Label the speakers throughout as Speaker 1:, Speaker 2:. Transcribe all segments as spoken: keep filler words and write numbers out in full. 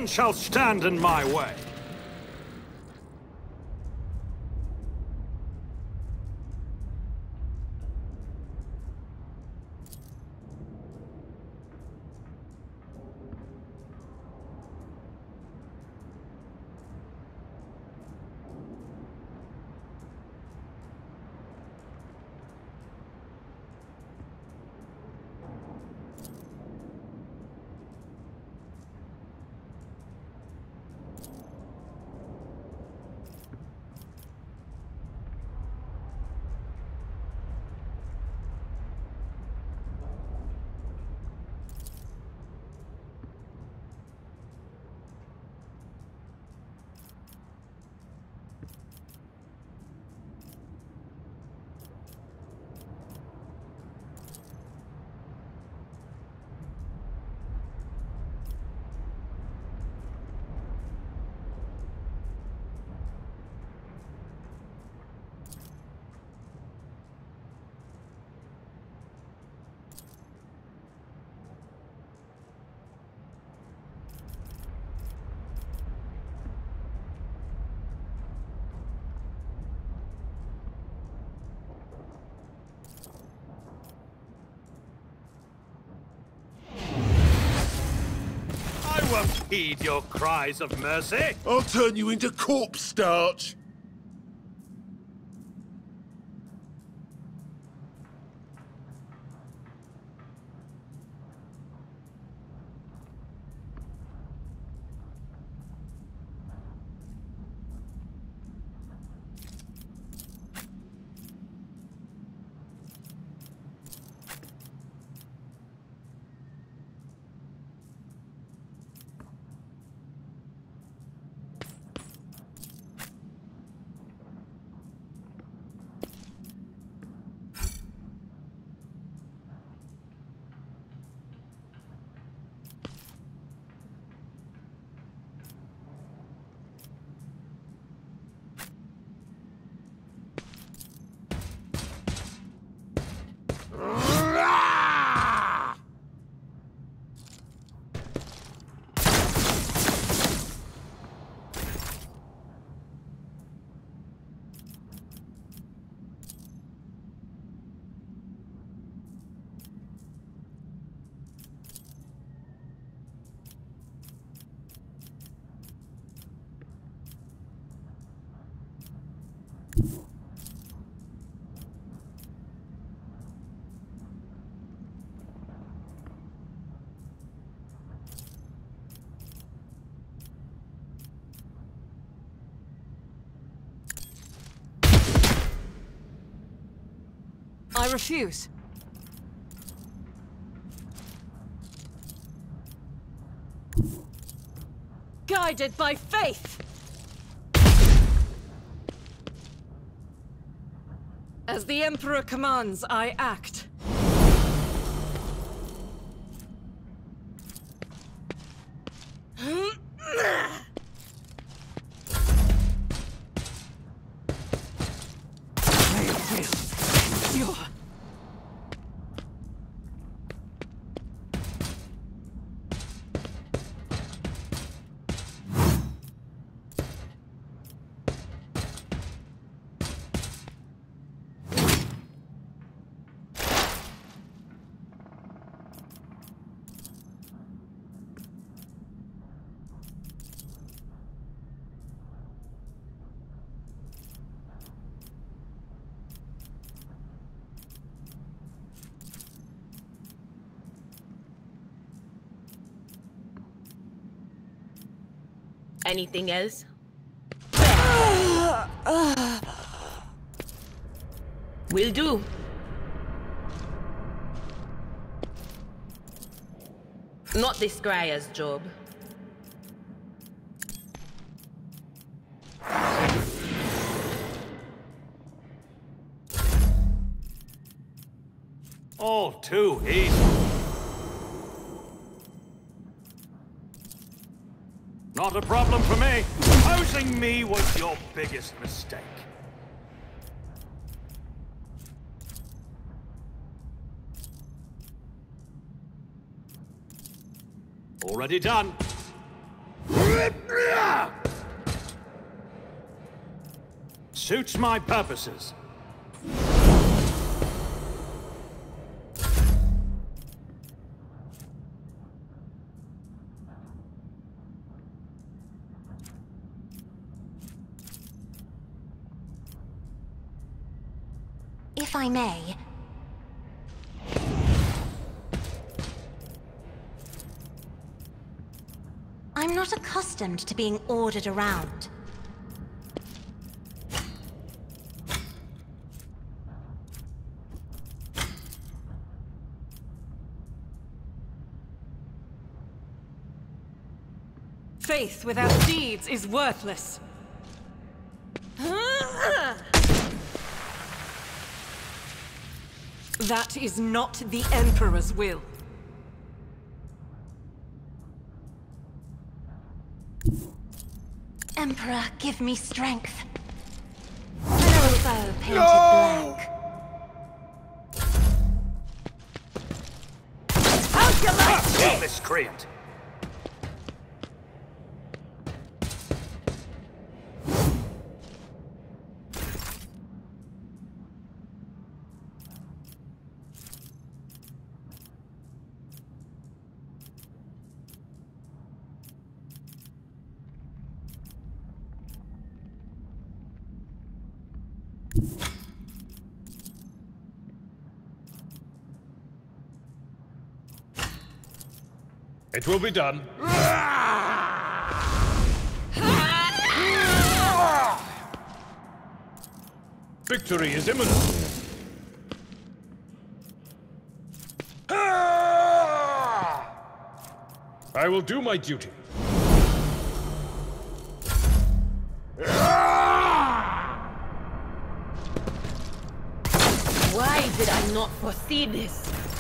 Speaker 1: None shall stand in my way. I won't heed your cries of mercy.
Speaker 2: I'll turn you into corpse starch.
Speaker 3: I refuse. Guided by faith! As the Emperor commands, I act.
Speaker 4: Anything else? Will do. Not this Scryer's job.
Speaker 1: All too easy. Not a problem for me. Opposing me was your biggest mistake. Already done. Suits my purposes.
Speaker 5: If I may... I'm not accustomed to being ordered around.
Speaker 3: Faith without deeds is worthless. That is not the Emperor's will.
Speaker 5: Emperor, give me strength. Hello, bow painted no! black.
Speaker 3: How'd you like
Speaker 1: ah, miscreant!
Speaker 2: It will be done. Victory is imminent. I will do my duty.
Speaker 4: Why did I not foresee this?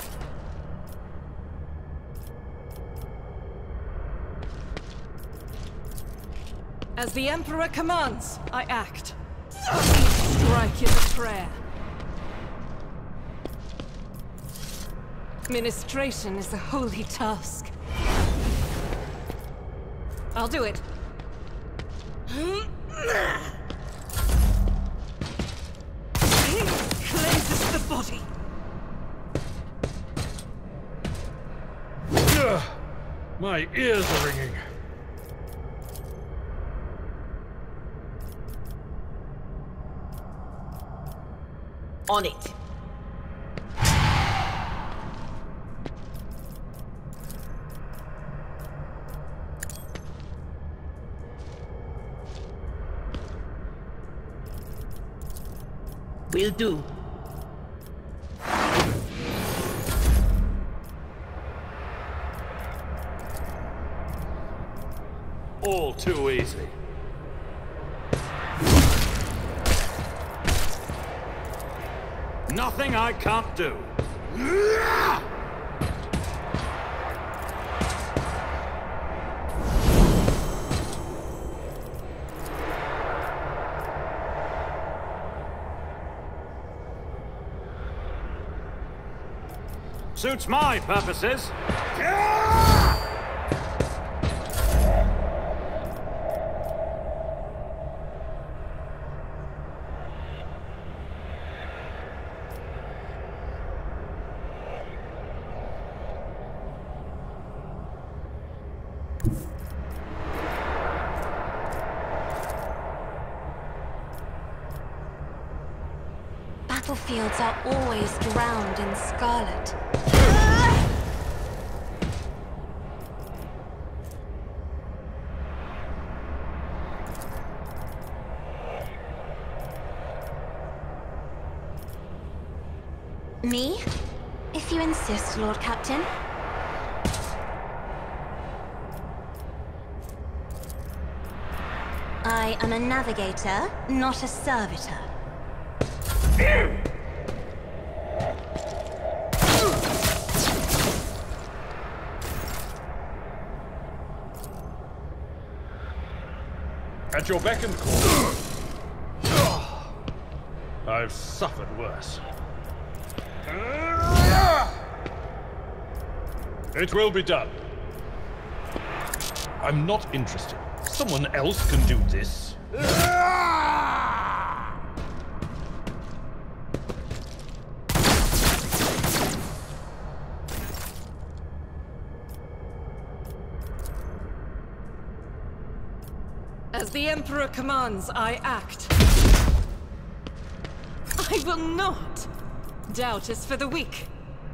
Speaker 3: As the Emperor commands, I act. Each strike is a prayer. Ministration is a holy task. I'll do it. Cleanses the body.
Speaker 2: Ugh, my ears are ringing.
Speaker 4: On it. Will do.
Speaker 1: All too easy. Nothing I can't do. Suits my purposes.
Speaker 5: Battlefields are always drowned in scarlet. Me? If you insist, Lord Captain. I am a navigator, not a servitor.
Speaker 2: At your beck and call. I've suffered worse. It will be done. I'm not interested. Someone else can do this.
Speaker 3: As the Emperor commands, I act. I will not. Doubt is for the weak.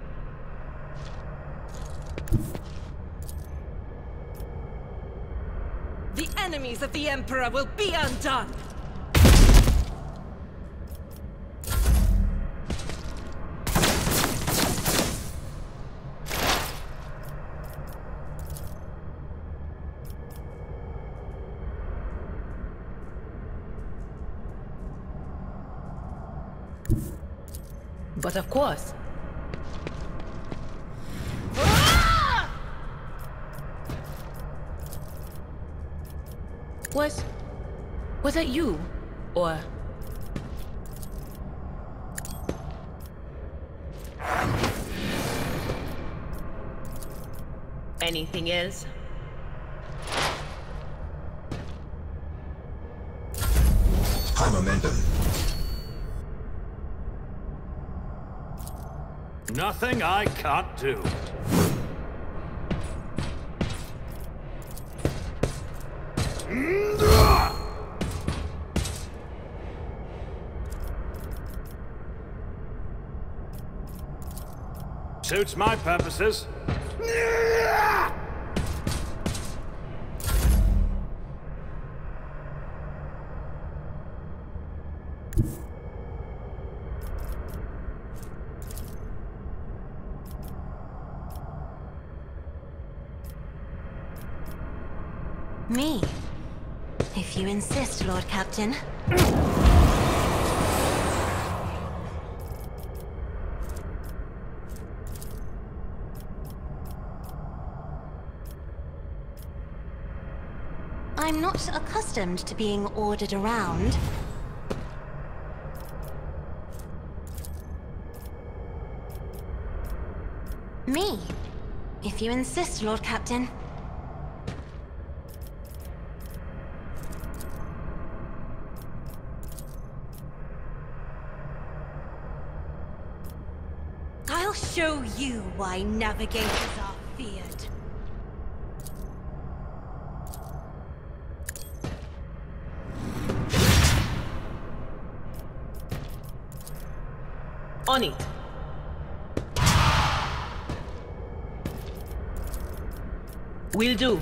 Speaker 3: The enemies of the Emperor will be undone!
Speaker 4: But of course. Was... was that you? Or... anything else?
Speaker 6: High momentum.
Speaker 1: Nothing I can't do. Suits my purposes.
Speaker 5: Me? If you insist, Lord Captain. I'm not accustomed to being ordered around. Me? If you insist, Lord Captain. I'll show you why navigators are feared.
Speaker 4: On it. Will do.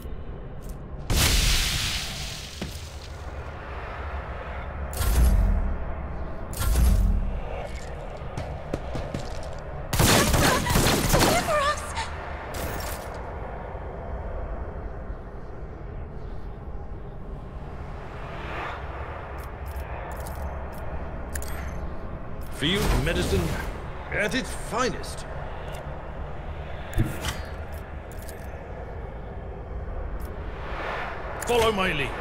Speaker 2: Field medicine at its finest. Follow my lead.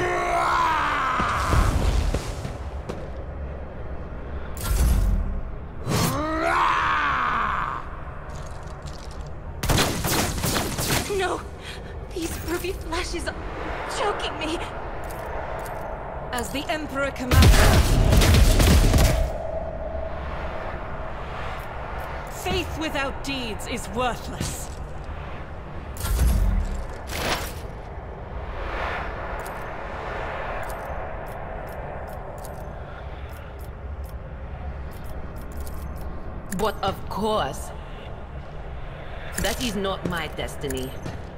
Speaker 5: No! These ruby flashes are choking me!
Speaker 3: As the Emperor commands. Faith without deeds is worthless.
Speaker 4: But of course, that is not my destiny.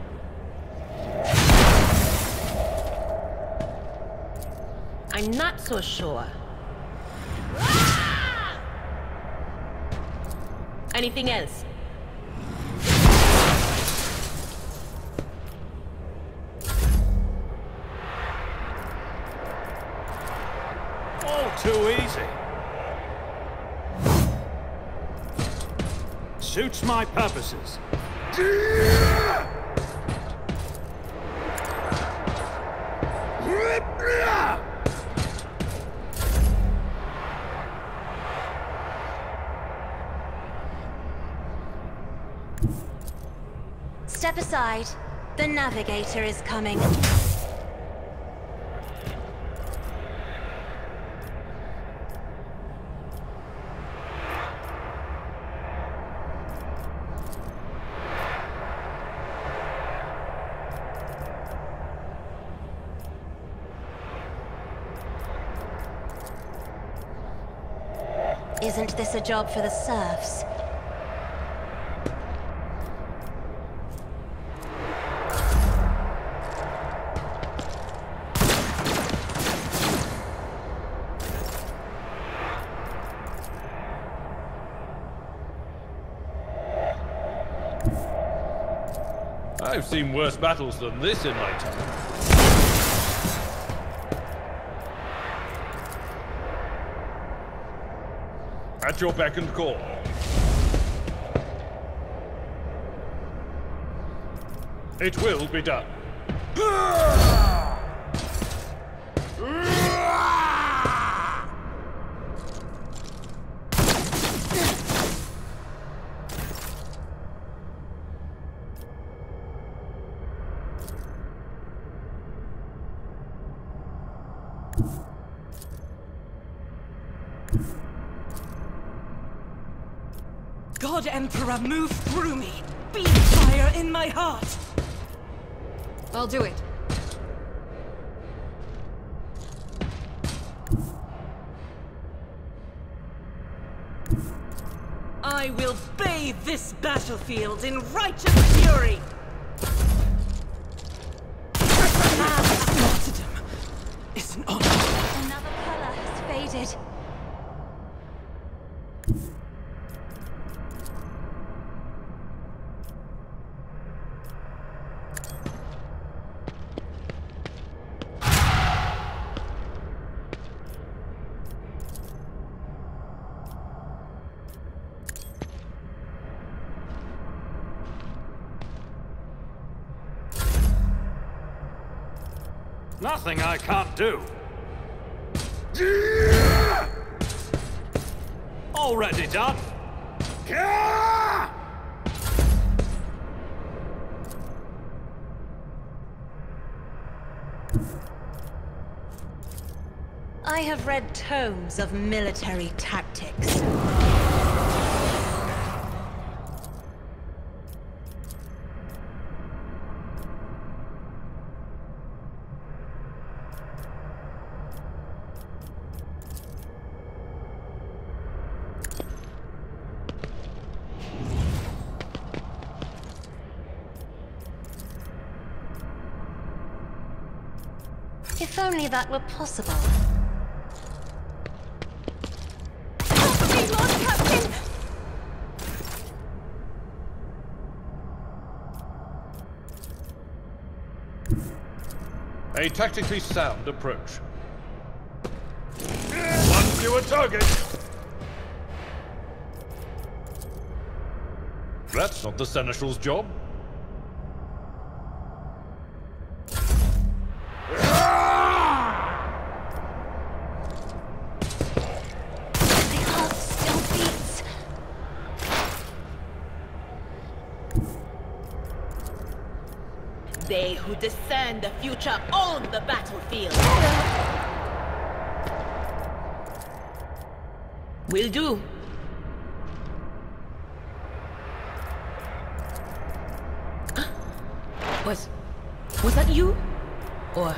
Speaker 4: I'm not so sure. Anything else?
Speaker 1: All too easy. Suits my purposes.
Speaker 5: Step aside. The navigator is coming. Isn't this a job for the serfs?
Speaker 2: I've seen worse battles than this in my time. At your beck and call. It will be done.
Speaker 3: God Emperor, move through me! Be fire in my heart! I'll do it. I will bathe this battlefield in righteous fury! Martyrdom is an honor.
Speaker 5: Another color has faded.
Speaker 1: Nothing I can't do. Already done.
Speaker 5: I have read tomes of military tactics. If only that were possible. Help me, Lord Captain!
Speaker 2: A tactically sound approach. One fewer target. That's not the Seneschal's job.
Speaker 4: They who discern the future own the battlefield. Will do. Was... was that you? Or...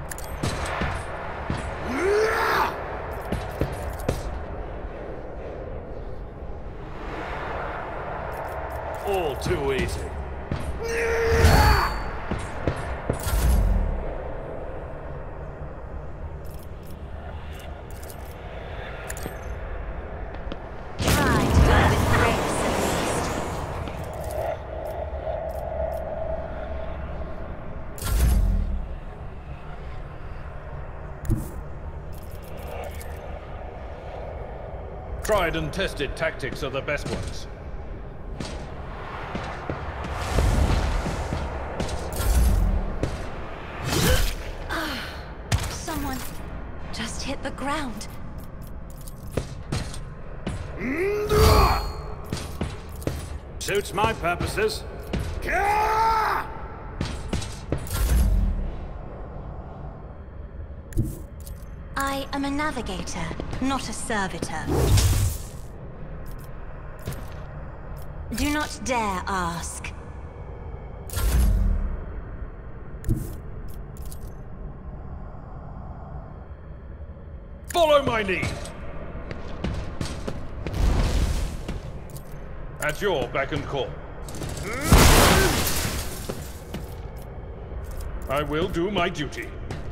Speaker 1: All too easy.
Speaker 2: Tried and tested tactics are the best ones.
Speaker 5: Someone just hit the ground.
Speaker 1: Suits my purposes.
Speaker 5: I am a navigator, not a servitor. Do not dare ask.
Speaker 2: Follow my lead! At your beck and call. I will do my duty.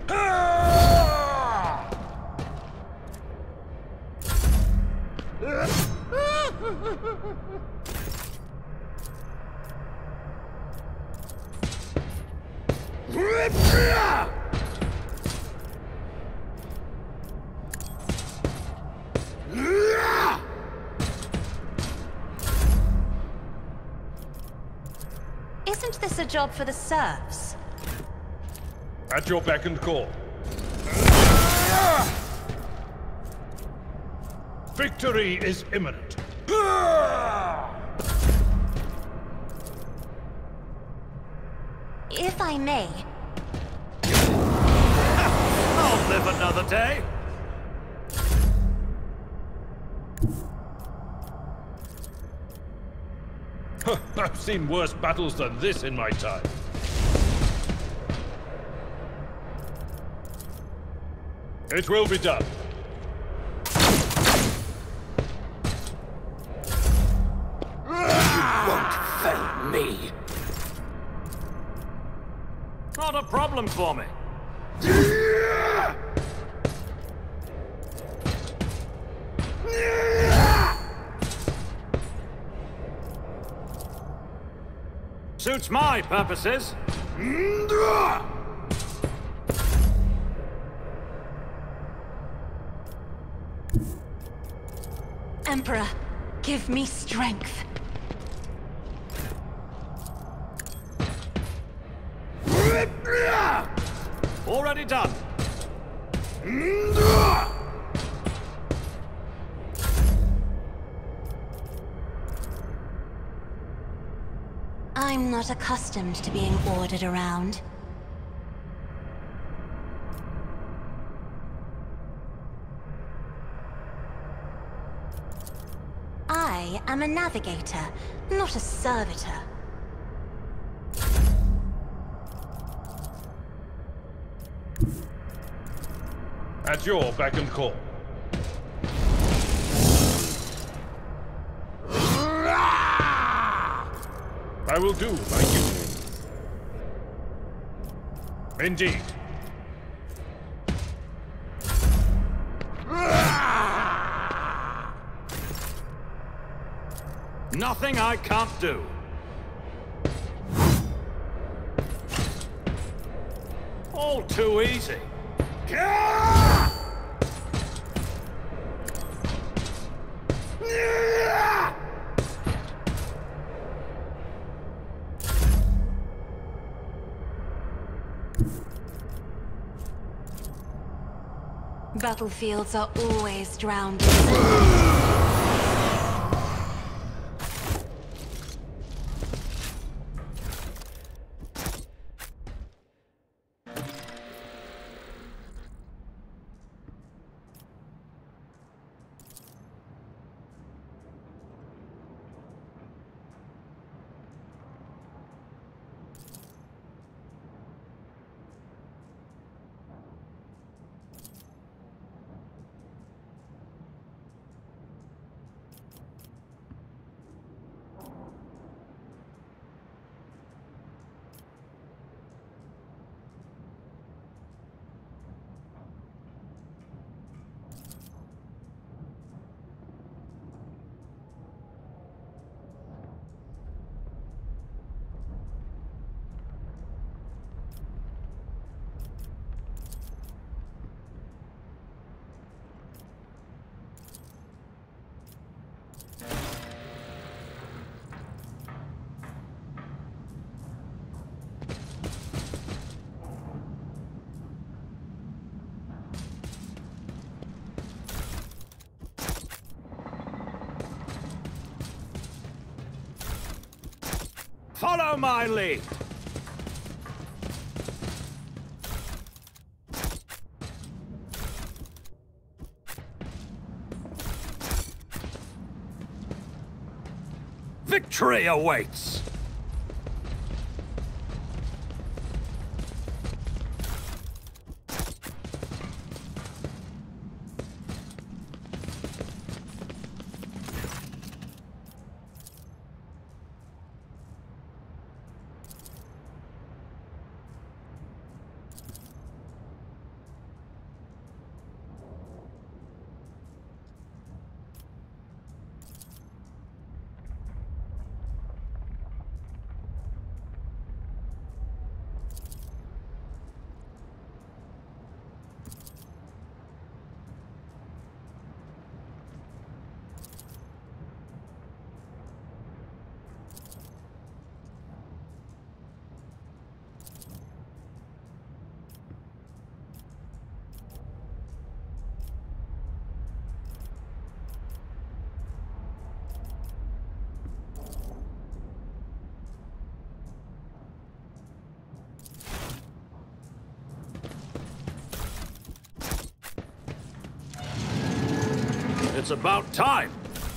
Speaker 5: Isn't this a job for the serfs?
Speaker 2: At your beck and call. Victory is imminent.
Speaker 5: If I may.
Speaker 1: I'll live another day.
Speaker 2: I've seen worse battles than this in my time. It will be done.
Speaker 1: You won't fail me. Not a problem for me. Suits my purposes.
Speaker 5: Emperor, give me strength.
Speaker 1: Already done.
Speaker 5: I'm not accustomed to being ordered around. I am a navigator, not a servitor.
Speaker 2: At your beck and call. I will do my duty. Indeed.
Speaker 1: Nothing I can't do. All too easy.
Speaker 5: Battlefields are always drowned in sand.
Speaker 1: Follow my lead. Victory awaits! It's about time!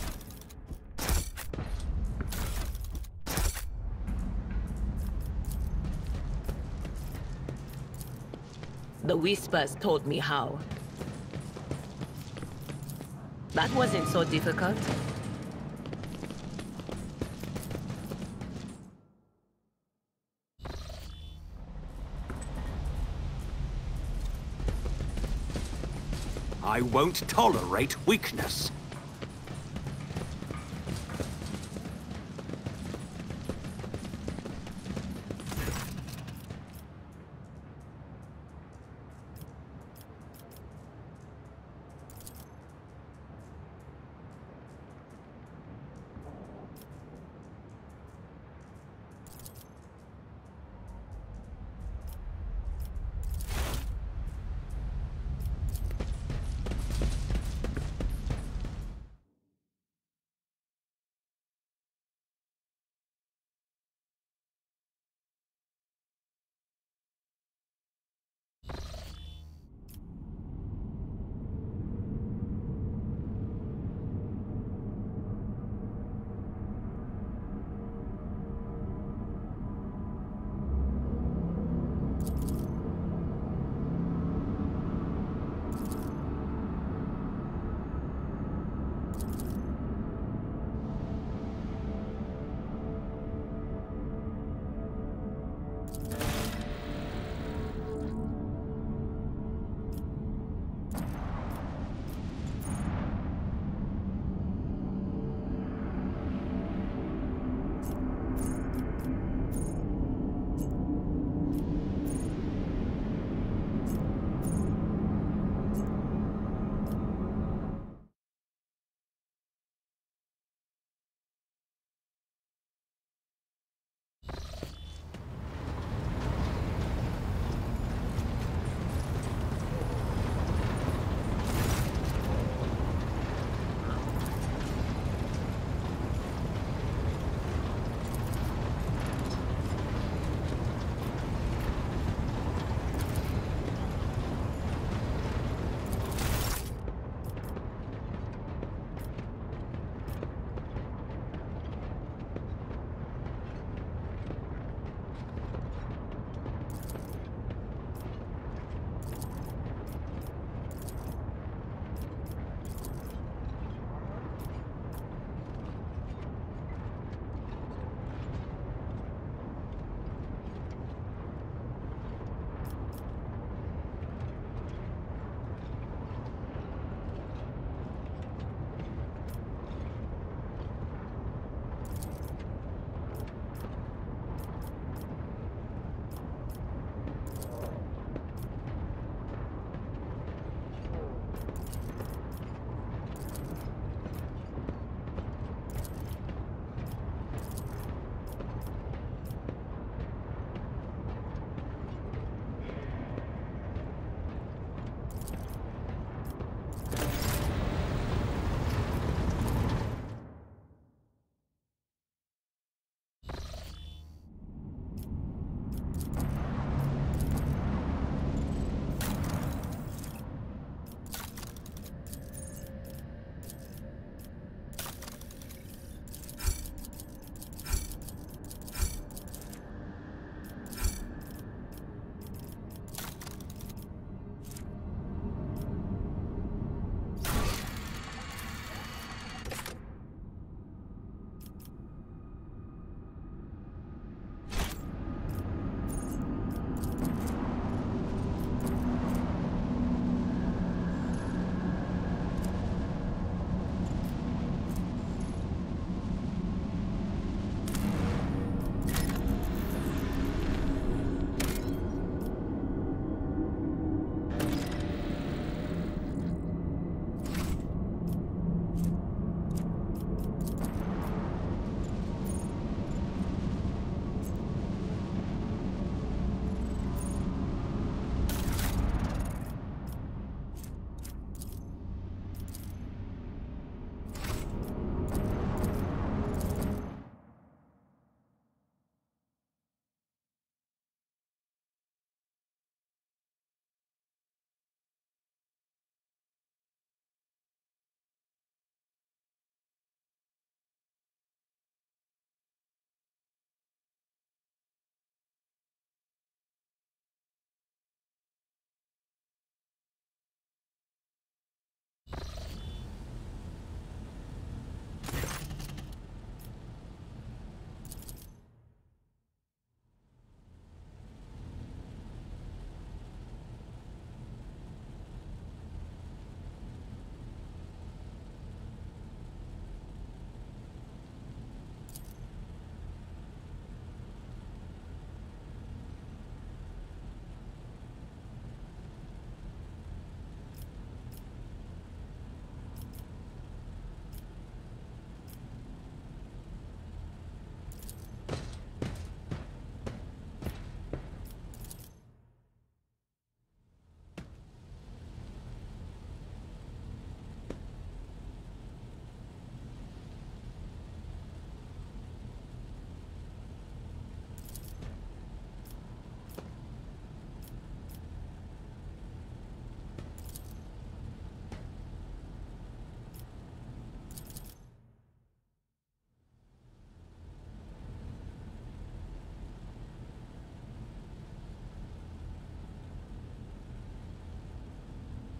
Speaker 4: The Whispers told me how. That wasn't so difficult.
Speaker 1: I won't tolerate weakness.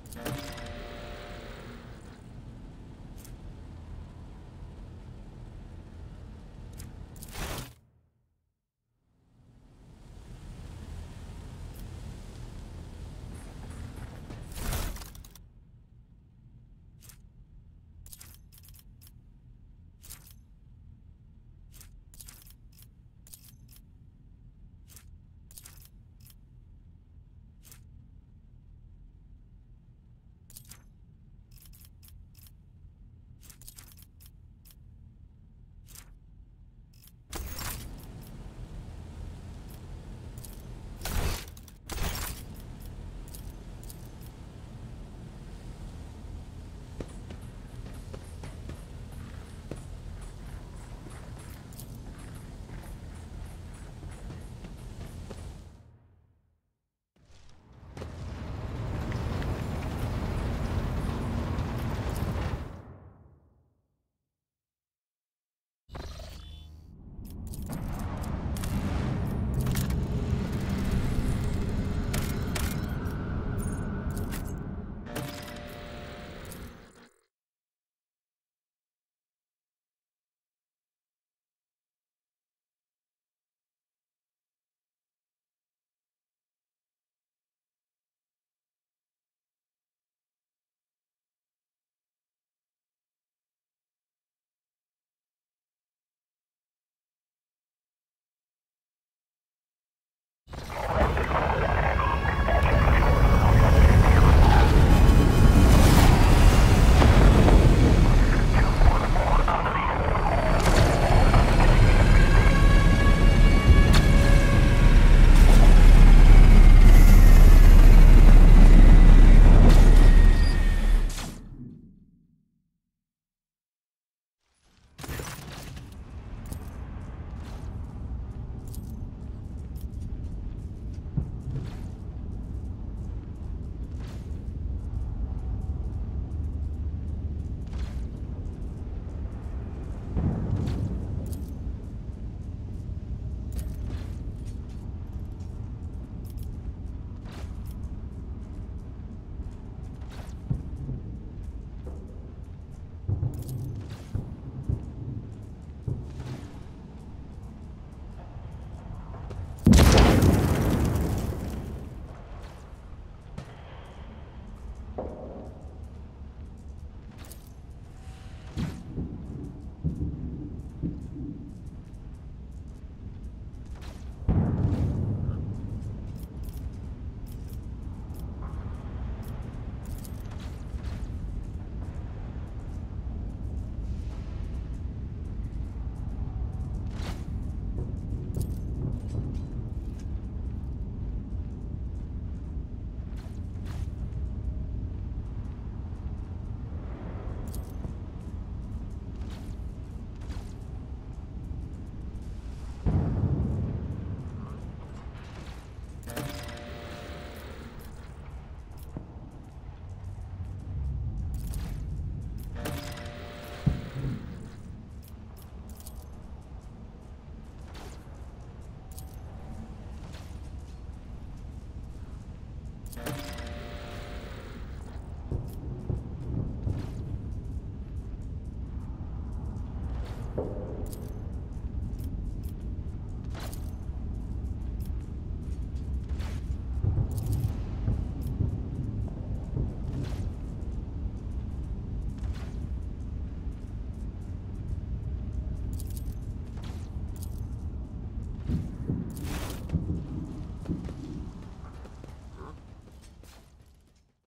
Speaker 6: you